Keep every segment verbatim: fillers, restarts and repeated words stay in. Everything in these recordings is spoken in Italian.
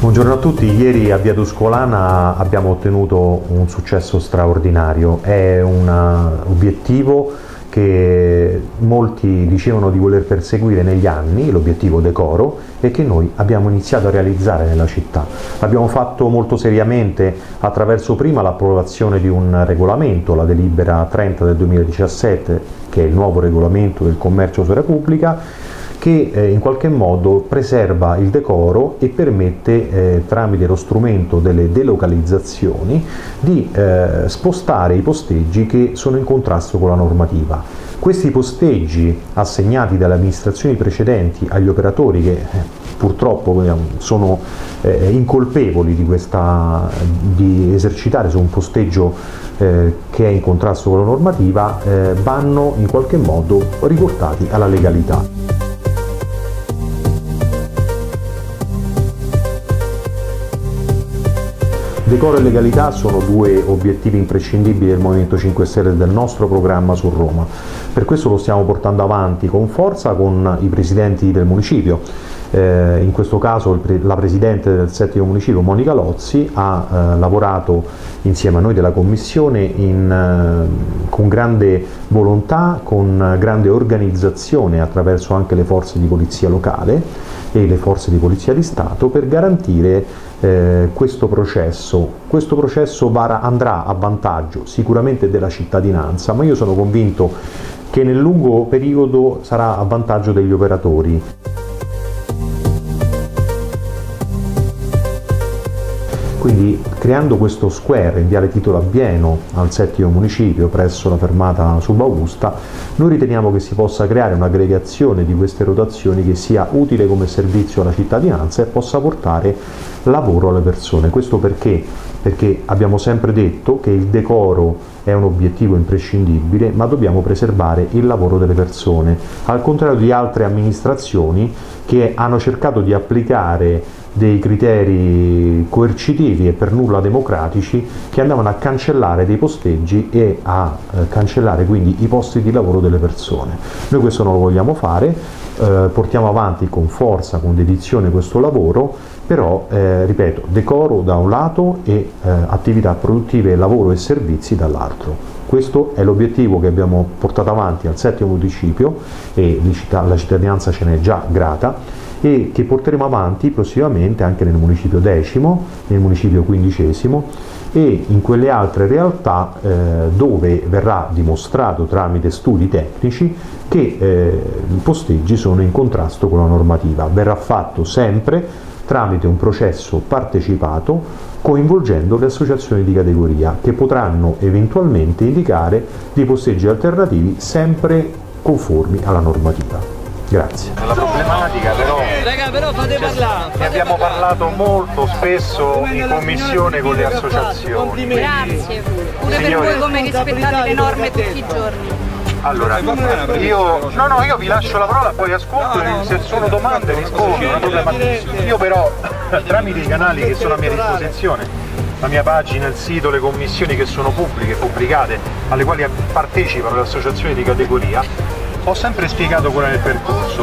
Buongiorno a tutti, ieri a Via Tuscolana abbiamo ottenuto un successo straordinario, è un obiettivo che molti dicevano di voler perseguire negli anni, l'obiettivo decoro, e che noi abbiamo iniziato a realizzare nella città. L'abbiamo fatto molto seriamente attraverso prima l'approvazione di un regolamento, la delibera trenta del duemiladiciassette, che è il nuovo regolamento del commercio su area pubblica, che eh, in qualche modo preserva il decoro e permette, eh, tramite lo strumento delle delocalizzazioni, di eh, spostare i posteggi che sono in contrasto con la normativa. Questi posteggi assegnati dalle amministrazioni precedenti agli operatori che eh, purtroppo eh, sono eh, incolpevoli di, questa, di esercitare su un posteggio eh, che è in contrasto con la normativa, eh, vanno in qualche modo riportati alla legalità. Decoro e legalità sono due obiettivi imprescindibili del Movimento cinque Stelle e del nostro programma su Roma. Per questo lo stiamo portando avanti con forza con i presidenti del municipio. Eh, in questo caso il pre la presidente del settimo municipio, Monica Lozzi, ha eh, lavorato insieme a noi della Commissione in, eh, con grande volontà, con grande organizzazione attraverso anche le forze di polizia locale e le forze di polizia di Stato per garantire eh, questo processo. Questo processo va, andrà a vantaggio sicuramente della cittadinanza, ma io sono convinto che nel lungo periodo sarà a vantaggio degli operatori. Quindi, creando questo square in Viale Tito Labieno al settimo municipio presso la fermata Subaugusta, noi riteniamo che si possa creare un'aggregazione di queste rotazioni che sia utile come servizio alla cittadinanza e possa portare lavoro alle persone. Questo perché? Perché abbiamo sempre detto che il decoro è un obiettivo imprescindibile, ma dobbiamo preservare il lavoro delle persone, al contrario di altre amministrazioni che hanno cercato di applicare dei criteri coercitivi e per nulla democratici che andavano a cancellare dei posteggi e a eh, cancellare quindi i posti di lavoro delle persone. Noi questo non lo vogliamo fare, eh, portiamo avanti con forza, con dedizione questo lavoro, però eh, ripeto, decoro da un lato e eh, attività produttive, lavoro e servizi dall'altro. Questo è l'obiettivo che abbiamo portato avanti al settimo municipio e la cittadinanza ce n'è già grata, e che porteremo avanti prossimamente anche nel municipio decimo, nel municipio quindicesimo e in quelle altre realtà eh, dove verrà dimostrato tramite studi tecnici che eh, i posteggi sono in contrasto con la normativa. Verrà fatto sempre tramite un processo partecipato coinvolgendo le associazioni di categoria che potranno eventualmente indicare dei posteggi alternativi sempre conformi alla normativa. Grazie. La problematica però, Raga, però fate parlare, ne abbiamo parlato molto spesso in commissione con le associazioni. Grazie, pure Signori, per voi come rispettate le norme tutti i giorni. Allora, io, no, no, io vi lascio la parola, poi ascolto, no, no, se sono domande rispondo, non è problema. Io però, tramite i canali che sono a mia disposizione, la mia pagina, il sito, le commissioni che sono pubbliche, pubblicate, alle quali partecipano le associazioni di categoria, ho sempre spiegato qual è il percorso.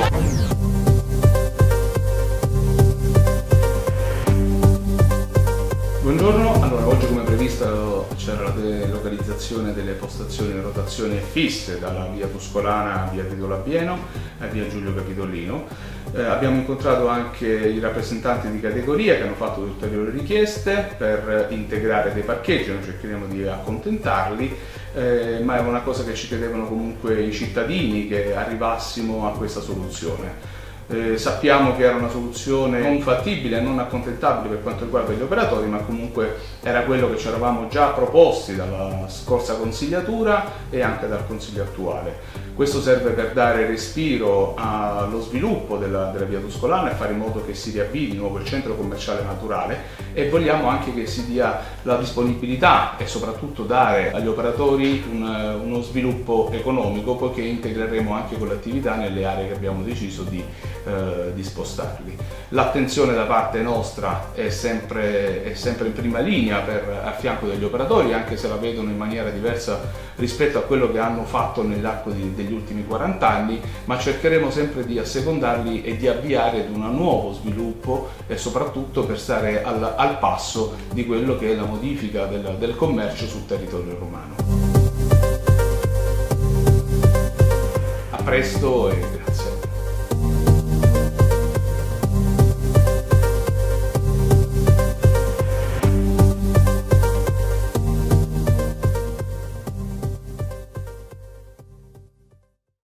Buongiorno, allora oggi come previsto c'era la delocalizzazione delle postazioni e rotazioni fisse dalla via Tuscolana a via Tito Labieno a via Giulio Capitolino. Eh, abbiamo incontrato anche i rappresentanti di categoria che hanno fatto ulteriori richieste per integrare dei parcheggi, noi cercheremo di accontentarli, eh, ma è una cosa che ci chiedevano comunque i cittadini, che arrivassimo a questa soluzione. Eh, sappiamo che era una soluzione non fattibile e non accontentabile per quanto riguarda gli operatori, ma comunque era quello che ci eravamo già proposti dalla scorsa consigliatura e anche dal consiglio attuale. Questo serve per dare respiro allo sviluppo della, della via Tuscolana e fare in modo che si riavvii di nuovo il centro commerciale naturale, e vogliamo anche che si dia la disponibilità e soprattutto dare agli operatori un, uno sviluppo economico, poiché integreremo anche con le attività nelle aree che abbiamo deciso di eh, di spostarli. L'attenzione da parte nostra è sempre, è sempre in prima linea per, a fianco degli operatori, anche se la vedono in maniera diversa rispetto a quello che hanno fatto nell'arco degli ultimi quaranta anni, ma cercheremo sempre di assecondarli e di avviare ad un nuovo sviluppo e soprattutto per stare al, al passo di quello che è la modifica del, del commercio sul territorio romano. A presto e grazie.